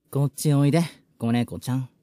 こっちおいで、子猫ちゃん。